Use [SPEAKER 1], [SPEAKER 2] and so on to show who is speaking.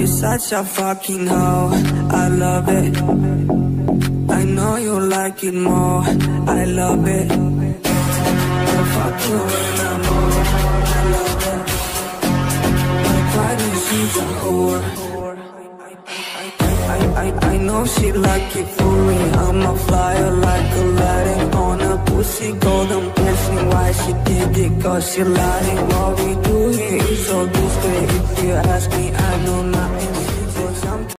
[SPEAKER 1] you're such a fucking hoe. I love it. I know you like it more. I love it. I fuck you when I'm over. I love it. My body, she's a whore. I know she like it for me. I'm a flyer like Aladdin on a pussy, golden pussy. Why she did it? Cause she lied. What we do here is so discreet. If you ask me, I know nothing.